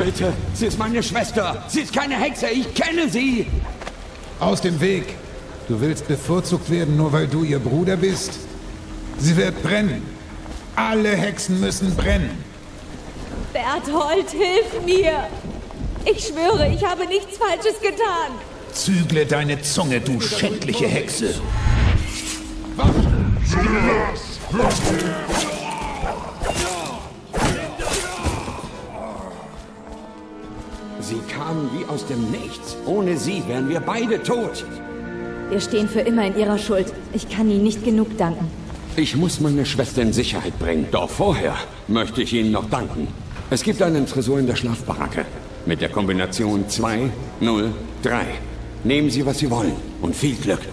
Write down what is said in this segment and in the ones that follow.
Bitte, sie ist meine Schwester. Sie ist keine Hexe, ich kenne sie. Aus dem Weg. Du willst bevorzugt werden, nur weil du ihr Bruder bist? Sie wird brennen. Alle Hexen müssen brennen. Berthold, hilf mir! Ich schwöre, ich habe nichts Falsches getan. Zügle deine Zunge, du schändliche Hexe. Sie kamen wie aus dem Nichts. Ohne sie wären wir beide tot. Wir stehen für immer in ihrer Schuld. Ich kann Ihnen nicht genug danken. Ich muss meine Schwester in Sicherheit bringen. Doch vorher möchte ich Ihnen noch danken. Es gibt einen Tresor in der Schlafbaracke. Mit der Kombination 203. Nehmen Sie, was Sie wollen. Und viel Glück.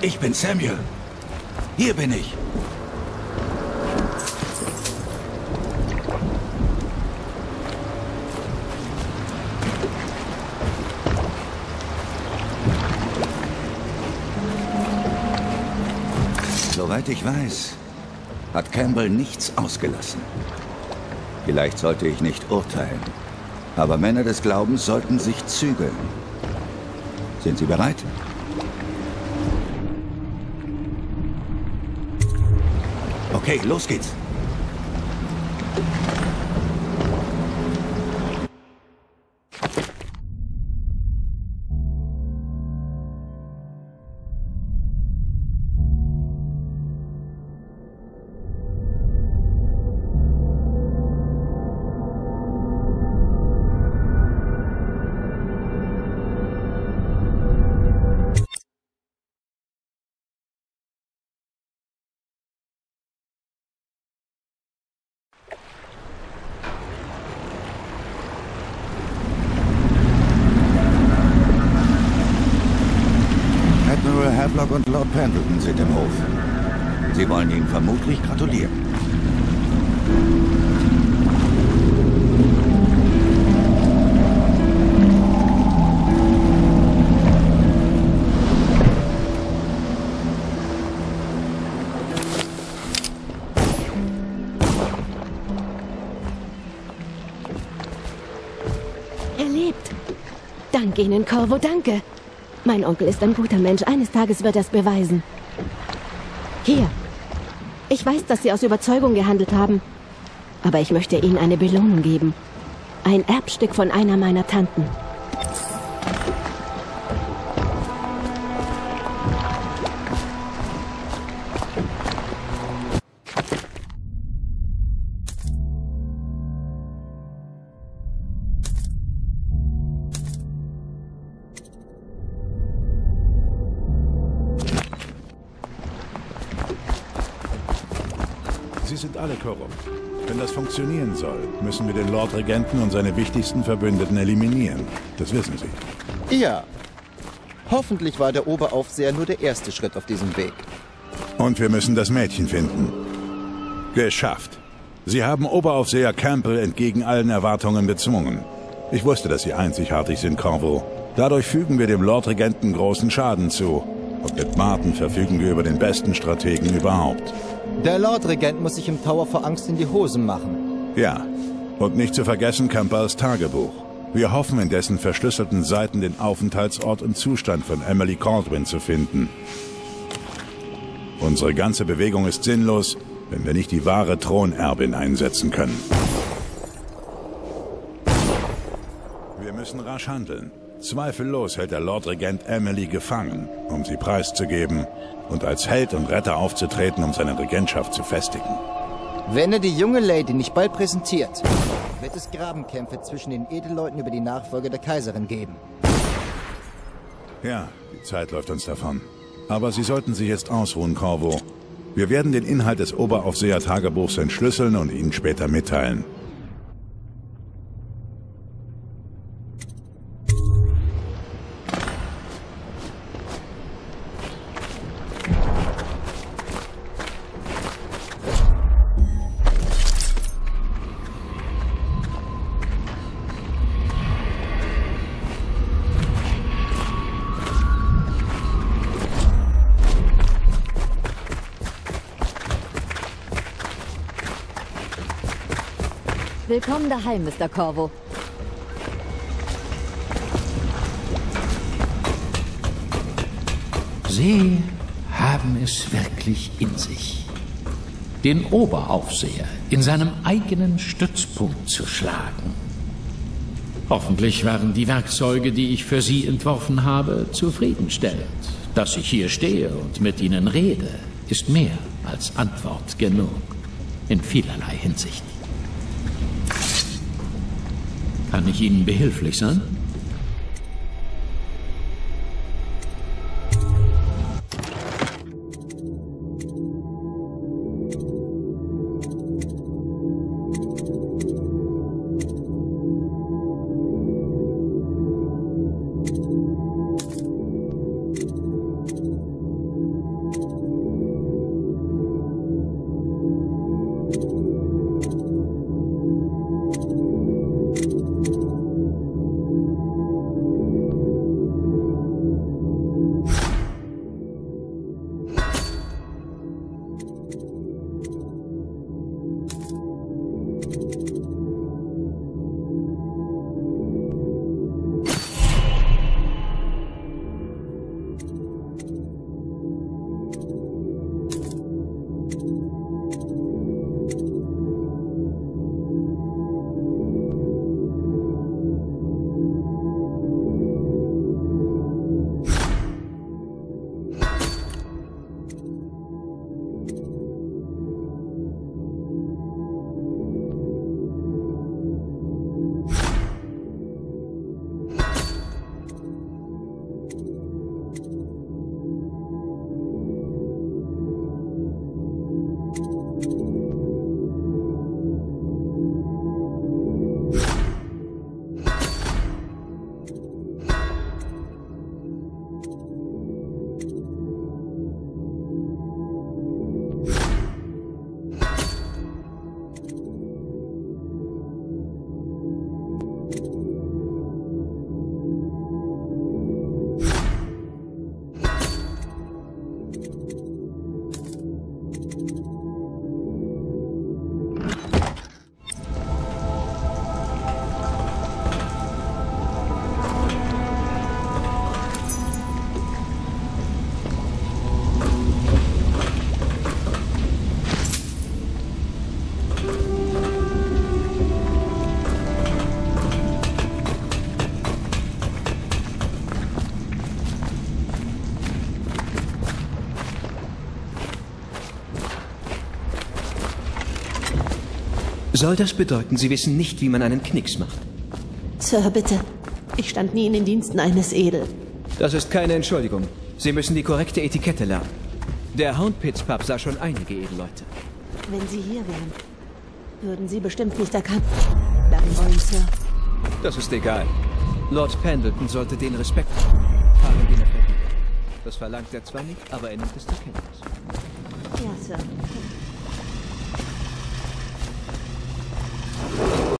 Ich bin Samuel. Hier bin ich. Soweit ich weiß, hat Campbell nichts ausgelassen. Vielleicht sollte ich nicht urteilen, aber Männer des Glaubens sollten sich zügeln. Sind Sie bereit? Okay, los geht's. Admiral Havelock und Lord Pendleton sind im Hof. Sie wollen Ihnen vermutlich gratulieren. Er lebt. Danke Ihnen, Corvo, danke. Mein Onkel ist ein guter Mensch. Eines Tages wird er es beweisen. Hier. Ich weiß, dass Sie aus Überzeugung gehandelt haben. Aber ich möchte Ihnen eine Belohnung geben. Ein Erbstück von einer meiner Tanten. Sie sind alle korrupt. Wenn das funktionieren soll, müssen wir den Lord-Regenten und seine wichtigsten Verbündeten eliminieren. Das wissen Sie. Ja. Hoffentlich war der Oberaufseher nur der erste Schritt auf diesem Weg. Und wir müssen das Mädchen finden. Geschafft. Sie haben Oberaufseher Campbell entgegen allen Erwartungen bezwungen. Ich wusste, dass Sie einzigartig sind, Corvo. Dadurch fügen wir dem Lord-Regenten großen Schaden zu. Und mit Martin verfügen wir über den besten Strategen überhaupt. Der Lord-Regent muss sich im Tower vor Angst in die Hosen machen. Ja, und nicht zu vergessen Campbells Tagebuch. Wir hoffen, in dessen verschlüsselten Seiten den Aufenthaltsort und Zustand von Emily Kaldwin zu finden. Unsere ganze Bewegung ist sinnlos, wenn wir nicht die wahre Thronerbin einsetzen können. Wir müssen rasch handeln. Zweifellos hält der Lord-Regent Emily gefangen, um sie preiszugeben und als Held und Retter aufzutreten, um seine Regentschaft zu festigen. Wenn er die junge Lady nicht bald präsentiert, wird es Grabenkämpfe zwischen den Edelleuten über die Nachfolge der Kaiserin geben. Ja, die Zeit läuft uns davon. Aber Sie sollten sich jetzt ausruhen, Corvo. Wir werden den Inhalt des Oberaufseher-Tagebuchs entschlüsseln und Ihnen später mitteilen. Willkommen daheim, Mr. Corvo. Sie haben es wirklich in sich, den Oberaufseher in seinem eigenen Stützpunkt zu schlagen. Hoffentlich waren die Werkzeuge, die ich für Sie entworfen habe, zufriedenstellend. Dass ich hier stehe und mit Ihnen rede, ist mehr als Antwort genug. In vielerlei Hinsicht. Kann ich Ihnen behilflich sein? Soll das bedeuten, Sie wissen nicht, wie man einen Knicks macht? Sir, bitte. Ich stand nie in den Diensten eines Edel. Das ist keine Entschuldigung. Sie müssen die korrekte Etikette lernen. Der Houndpits Pub sah schon einige Edelleute. Wenn Sie hier wären, würden Sie bestimmt nicht erkannt werden wollen, Sir. Das ist egal. Lord Pendleton sollte den Respekt haben, den er verdient. Das verlangt er zwar nicht, aber er nimmt es zur Kenntnis. Ja, Sir.